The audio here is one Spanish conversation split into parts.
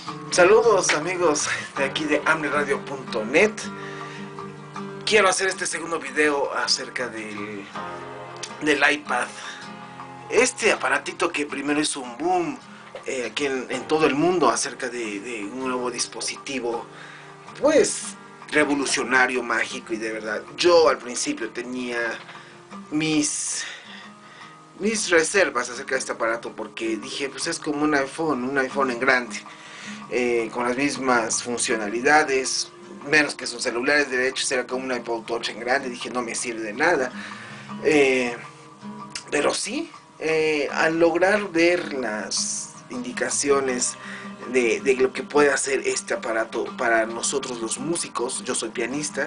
Saludos amigos de aquí de amniradio.net. Quiero hacer este segundo video acerca del iPad. Este aparatito que primero es un boom aquí en todo el mundo acerca de un nuevo dispositivo, pues revolucionario, mágico, y de verdad yo al principio tenía mis reservas acerca de este aparato, porque dije, pues es como un iPhone en grande, con las mismas funcionalidades, menos que sus celulares. De hecho era como un iPod Touch en grande. Dije, no me sirve de nada. Eh, pero sí, al lograr ver las indicaciones de lo que puede hacer este aparato para nosotros los músicos, yo soy pianista,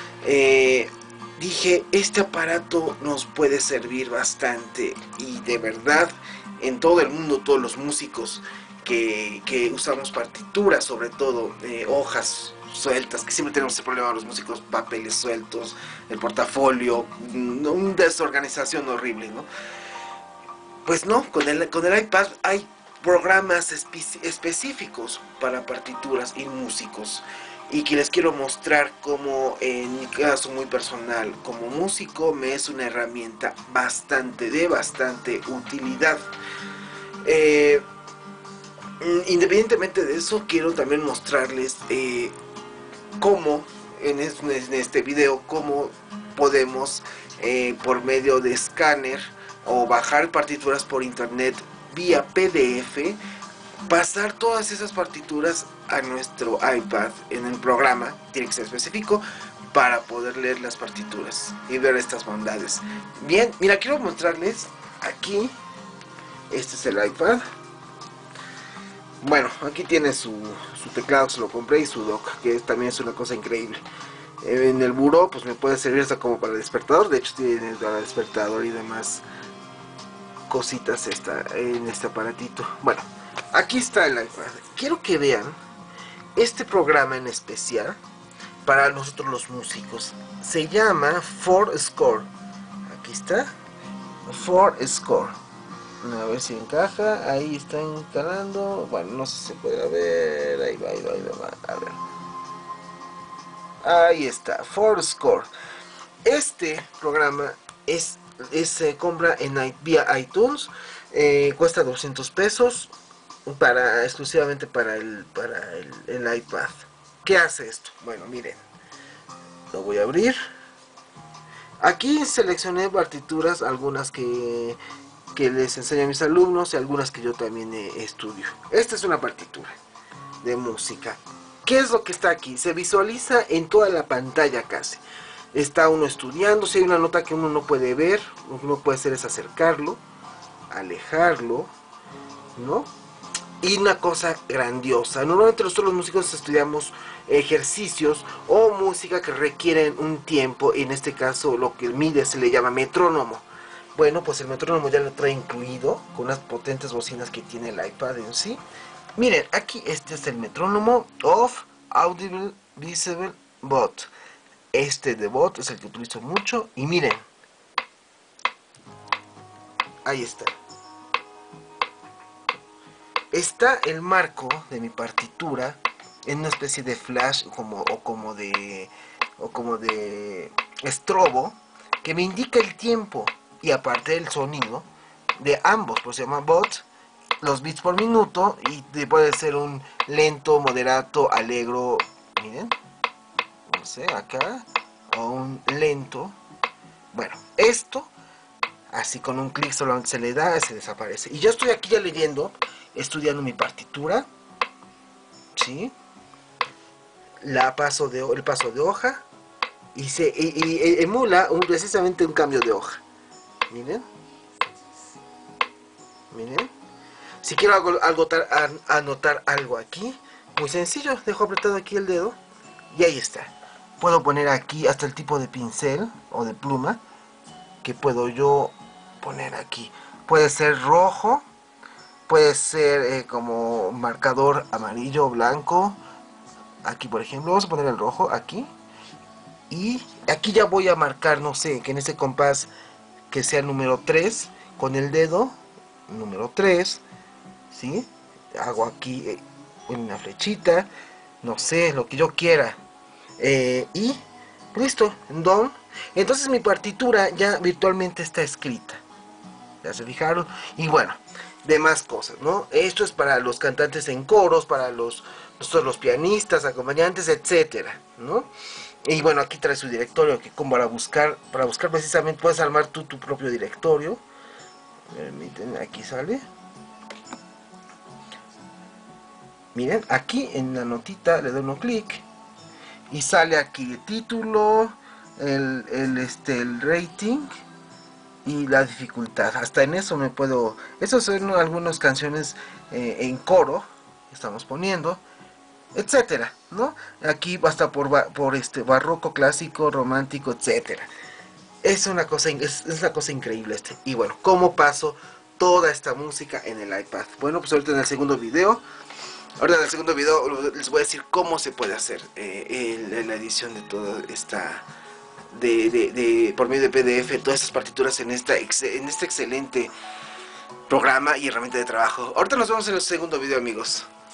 dije, este aparato nos puede servir bastante. Y de verdad, en todo el mundo, todos los músicos que usamos partituras, sobre todo hojas sueltas, que siempre tenemos ese problema los músicos, papeles sueltos, el portafolio, una desorganización horrible, ¿no? Pues no, con el iPad hay programas específicos para partituras y músicos, y que les quiero mostrar cómo, en mi caso muy personal como músico, me es una herramienta de bastante utilidad. Eh, Independientemente de eso, quiero también mostrarles cómo en este video, cómo podemos por medio de escáner o bajar partituras por internet vía PDF, pasar todas esas partituras a nuestro iPad en el programa. Tiene que ser específico para poder leer las partituras y ver estas bondades. Bien, mira, quiero mostrarles aquí. Este es el iPad. Bueno, aquí tiene su teclado, se lo compré, y su dock, que también es una cosa increíble. En el buró pues me puede servir hasta como para despertador. De hecho tiene para despertador y demás cositas en este aparatito. Bueno, aquí está el iPad. Quiero que vean este programa en especial para nosotros los músicos. Se llama Fourscore. Aquí está, Fourscore. A ver si encaja. Ahí está instalando. Bueno, no sé si se puede ver. Ahí va. A ver. Ahí está, Fourscore. Este programa se compra vía iTunes. Cuesta 200 pesos exclusivamente para el iPad. ¿Qué hace esto? Bueno, miren. Lo voy a abrir. Aquí seleccioné partituras, algunas que les enseño a mis alumnos y algunas que yo también estudio. Esta es una partitura de música. ¿Qué es lo que está aquí? Se visualiza en toda la pantalla casi. Está uno estudiando. Si hay una nota que uno no puede ver, lo que uno puede hacer es acercarlo, alejarlo, ¿no? Y una cosa grandiosa, normalmente nosotros los músicos estudiamos ejercicios o música que requieren un tiempo. En este caso lo que mide se le llama metrónomo. Bueno, pues el metrónomo ya lo trae incluido con unas potentes bocinas que tiene el iPad en sí. Miren, aquí este es el metrónomo of Audible Visible Bot. Este de bot es el que utilizo mucho. Y miren, ahí está. Está el marco de mi partitura en una especie de flash o como de estrobo, que me indica el tiempo y aparte el sonido de ambos, pues se llama bot, los bits por minuto, y puede ser un lento, moderato, alegro, miren, no sé, acá, o un lento. Bueno, esto así con un clic solamente se le da, se desaparece. Y yo estoy aquí ya leyendo, estudiando mi partitura, ¿sí? El paso de hoja, y emula precisamente un cambio de hoja. Miren. Miren. Si quiero anotar algo aquí, muy sencillo, dejo apretado aquí el dedo y ahí está. Puedo poner aquí hasta el tipo de pincel o de pluma que puedo yo poner aquí. Puede ser rojo, puede ser como marcador amarillo o blanco. Aquí por ejemplo vamos a poner el rojo aquí, y aquí ya voy a marcar, no sé, que en ese compás que sea el número 3 con el dedo, número 3, ¿sí? Hago aquí una flechita, no sé, lo que yo quiera. Y listo, done. Entonces mi partitura ya virtualmente está escrita. ¿Ya se fijaron? Y bueno, demás cosas, ¿no? Esto es para los cantantes en coros, para nosotros los pianistas, acompañantes, etcétera, ¿no? Y bueno, aquí trae su directorio, que como para buscar precisamente puedes armar tú tu propio directorio. Permítanme, aquí sale. Miren, aquí en la notita le doy un clic y sale aquí el título, el rating y la dificultad. Hasta en eso me puedo... Esas son algunas canciones en coro que estamos poniendo, etcétera, ¿no? Aquí hasta por barroco, clásico, romántico, etcétera. Es una cosa, es una cosa increíble este. Y bueno, ¿cómo paso toda esta música en el iPad? Bueno, pues ahorita en el segundo video... Ahora en el segundo video les voy a decir cómo se puede hacer la edición de toda esta... por medio de PDF, todas estas partituras en este excelente programa y herramienta de trabajo. Ahorita nos vemos en el segundo video, amigos.